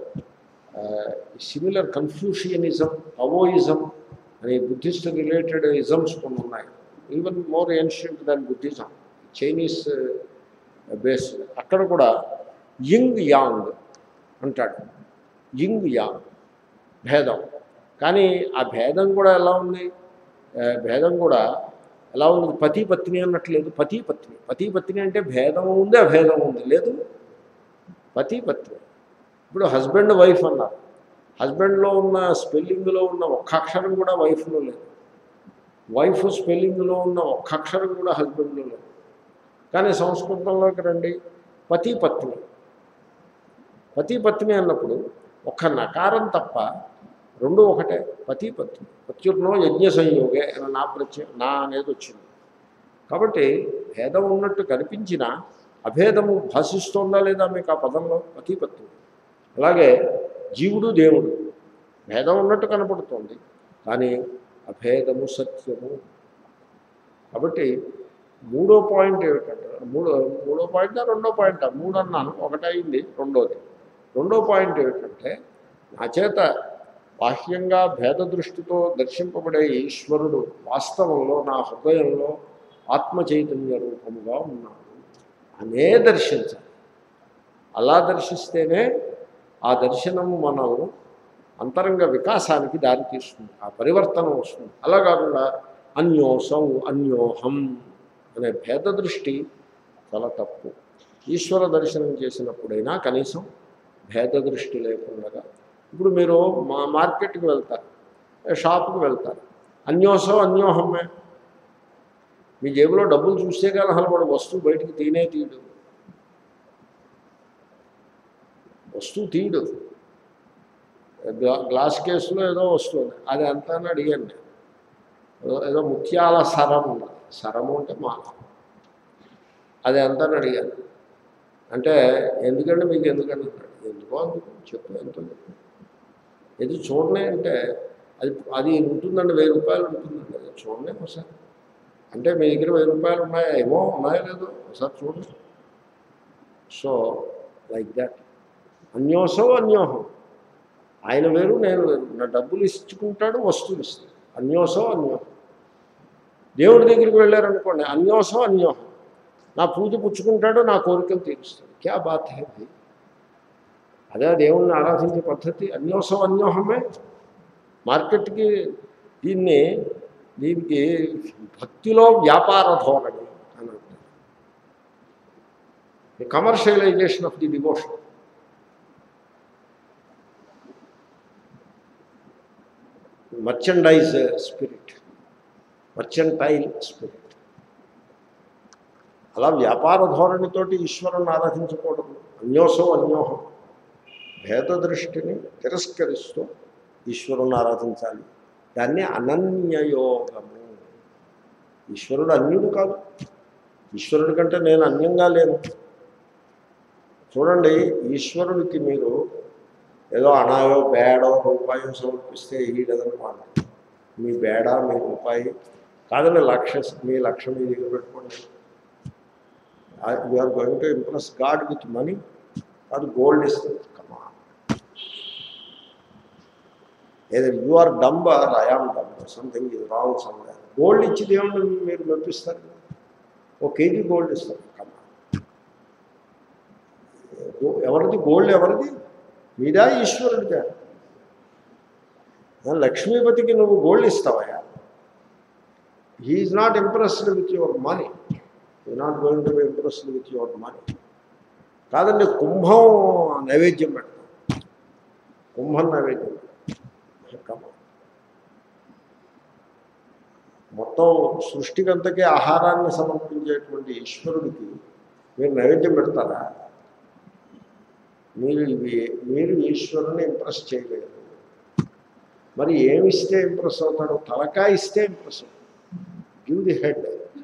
సిమిలర్ కన్ఫ్యూషియనిజం, అవోయిజం అనే బుద్ధిస్ట్ రిలేటెడ్ ఇజమ్స్ కొన్ని ఉన్నాయి. Even more ancient than Buddhism, Chinese based. అక్కడ కూడా యింగ్ యాంగ్ అంటాడు. యింగ్ యాంగ్ భేదం. కానీ ఆ భేదం కూడా ఎలా ఉంది? భేదం కూడా ఎలా ఉంది? పతి పత్ని అన్నట్లేదు. పతి పత్ని అంటే భేదం ఉంది, అభేదం ఉంది. లేదు, పతి పత్ని. ఇప్పుడు హస్బెండ్ వైఫ్ అన్నారు. హస్బెండ్లో ఉన్న స్పెల్లింగ్లో ఉన్న ఒక్క అక్షరం కూడా వైఫ్లో లేదు. వైఫ్ స్పెల్లింగ్లో ఉన్న ఒక్క అక్షరం కూడా హస్బెండ్లో లేదు. కానీ సంస్కృతంలోకి రండి, పతి పత్ని అన్నప్పుడు ఒక్క నకారం తప్ప రెండు ఒకటే. పతి పత్ని. పత్యుర్నో యజ్ఞ సంయోగే అని నా అనేది వచ్చింది. కాబట్టి భేదం ఉన్నట్టు కనిపించిన అభేదము భాషిస్తోందా లేదా మీకు ఆ పదంలో? పతి పత్ని. అలాగే జీవుడు దేవుడు భేదం ఉన్నట్టు కనపడుతోంది, కానీ అభేదము సత్యము. కాబట్టి మూడో పాయింట్ ఏమిటంటే, మూడో పాయింట్ రెండో పాయింట్, మూడు అన్నాను, ఒకటైంది రెండోది. రెండో పాయింట్ ఏమిటంటే, నా చేత బాహ్యంగా భేద దృష్టితో దర్శింపబడే ఈశ్వరుడు వాస్తవంలో నా హృదయంలో ఆత్మ చైతన్య రూపముగా ఉన్నాడు అనే దర్శించాలి. అలా దర్శిస్తేనే ఆ దర్శనము మనల్ని అంతరంగ వికాసానికి దారితీస్తుంది, ఆ పరివర్తనం వస్తుంది. అలా కాకుండా అన్యోసౌ అన్యోహం అనే భేద దృష్టి చాలా తప్పు. ఈశ్వర దర్శనం చేసినప్పుడైనా కనీసం భేద దృష్టి లేకుండా. ఇప్పుడు మీరు మార్కెట్కి వెళ్తారు, షాపుకి వెళ్తారు, అన్యోసౌ అన్యోహమే. మీ జేబులో డబ్బులు చూస్తే కానీ అసలు వస్తువు బయటికి తీయడు, వస్తువు తీయడు. గ్లాస్ కేసులో ఏదో వస్తుంది, అది ఎంత అని అడిగాను. ఏదో ముత్యాల సరం ఉన్నది, సరము అంటే మాల, అది ఎంత అని అడిగాను. అంటే ఎందుకంటే మీకు ఎందుకంటే ఎందుకో అందుకు చెప్పు, ఎంతో చెప్పు. ఇది చూడనే అంటే అది ఉంటుందండి, 1000 రూపాయలు ఉంటుందండి. అది చూడనే ఒకసారి అంటే మీ దగ్గర 1000 రూపాయలు ఉన్నాయా? ఏమో ఉన్నాయో లేదో ఒకసారి చూడండి. సో లైక్ దాట్ అన్యోసో అన్యోహం. ఆయన వేరు నేను వేరు. నా డబ్బులు ఇచ్చుకుంటాడు, వస్తువులు ఇస్తాడు. అన్యోసో అన్యోహం. దేవుడి దగ్గరికి వెళ్ళారనుకోండి, అన్యోసో అన్యోహం. నా పూజ పుచ్చుకుంటాడు, నా కోరికలు తీరుస్తాడు. క్యా బాత్ హై భయ్? అదే దేవుణ్ణి ఆరాధించే పద్ధతి. అన్యోసో అన్యోహమే. మార్కెట్కి దీనికి భక్తిలో వ్యాపార ధోరణి అని అంటారు. The commercialisation of the devotion. Merchandise spirit, mercantile spirit. అలా వ్యాపార ధోరణితోటి ఈశ్వరుని ఆరాధించకూడదు. అన్యోసో అన్యోహం. భేద దృష్టిని తిరస్కరిస్తూ ఈశ్వరుని ఆరాధించాలి. దాన్ని అనన్యయోగము. ఈశ్వరుడు అన్యుడు కాదు. ఈశ్వరుడి కంటే నేను అన్యంగా లేను. చూడండి, ఈశ్వరుడికి మీరు ఏదో అనాయో బేడో రూపాయో సమర్పిస్తే ఈ డజన్మాట మీ బేడ మీ రూపాయి కాదని మీ లక్ష్యం మీ దగ్గర పెట్టుకోండి. You are going to impress God with money, కాదు గోల్డ్ ఇస్తుంది. కమా ఏదో you are dumb or I am dumb, something ఇది రాంగ్ సమ్వేర్. గోల్డ్ ఇచ్చి దేవుణ్ణి మీరు మెప్పిస్తారు, ఓ కేజీ గోల్డ్ ఇస్తారు. కమా ఎవరిది గోల్డ్? ఎవరిది? మీదా ఈశ్వరుడిగా? లక్ష్మీపతికి నువ్వు గోల్డ్ ఇస్తావా? He is not impressed with your money. You not going to be impressed with your money. కాదండి, కుంభం నైవేద్యం పెడతాం. కుంభం నైవేద్యం పెడతాం. మొత్తం సృష్టికంతకే ఆహారాన్ని సమర్పించేటువంటి ఈశ్వరుడికి మీరు నైవేద్యం పెడతారా? మీరు ఈశ్వరుని ఇంప్రెస్ చేయలేరు. మరి ఏమిస్తే ఇంప్రెస్ అవుతాడు? తలకాయ ఇస్తే ఇంప్రెస్ అవుతాడు. Give the head.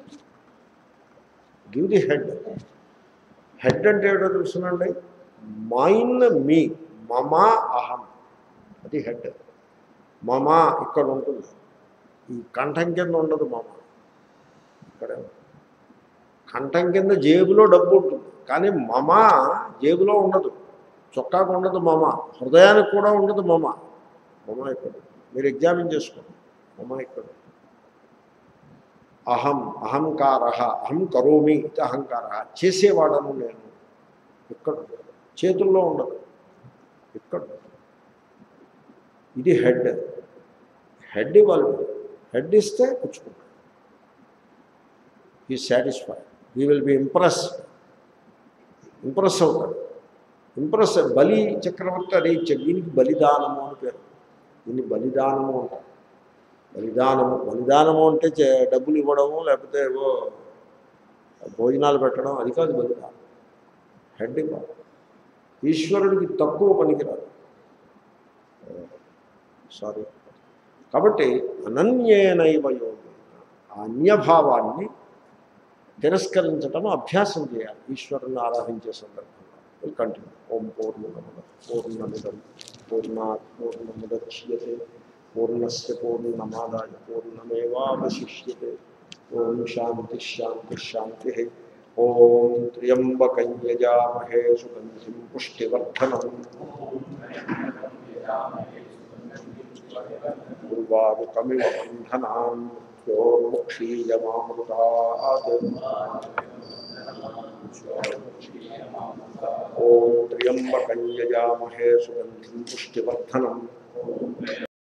Give the head. Head అంటే ఏమిటో తెలుసునండి? మైన్, మీ, మమా, అహం, అది హెడ్. మమా ఇక్కడ ఉంటుంది, ఈ కంఠం కింద ఉండదు. మమ ఇక్కడే కంఠం కింద జేబులో డబ్బు ఉంటుంది, కానీ మమ జేబులో ఉండదు, చొక్కాకు ఉండదు. మమ హృదయానికి కూడా ఉండదు. మమ ఇక్కడ మీరు ఎగ్జామిన్ చేసుకోండి. మమ ఇక్కడ. అహం, అహంకార, అహం కరోమి, ఇది అహంకార, చేసేవాడను నేను. ఇక్కడ చేతుల్లో ఉండదు, ఇక్కడ. ఇది హెడ్. హెడ్ ఇవ్వాలి. హెడ్ ఇస్తే పుచ్చుకుంటాడు. He satisfied. He will be impressed. Impress అవుతాడు. ఇంప్రెస్. బలి చక్రవర్తి అది దీనికి బలిదానము అని పేరు. దీన్ని బలిదానము అంటారు. బలిదానము అంటే డబ్బులు ఇవ్వడము, లేకపోతే ఏవో భోజనాలు పెట్టడం, అది కాదు బలిదానం. హెడ్ ఇవ్వాలి. ఈశ్వరుడికి తక్కువ పనికిరాదు. సారీ. కాబట్టి అనన్యేనైవ యోగేన, ఆ అన్యభావాన్ని తిరస్కరించటం అభ్యాసం చేయాలి ఈశ్వరుని ఆరాధించే సందర్భంగా. Will continue. ఓం పూర్ణమద పూర్ణమిదం పూర్ణాత్ పూర్ణముదచ్యతే పూర్ణస్య పూర్ణమాదాయ పూర్ణమేవావశిష్యతే. ఓం శాంతి శాంతి శాంతి. ఓం త్ర్యంబకం యజామహే సుగంధిం పుష్టివర్ధనం. ఉర్వారుకమివ బంధనాన్ మృత్యోర్ముక్షీయమామృతాత్. ఓం త్ర్యంబకం యజామహే సుగంధిం పుష్టివర్ధనం.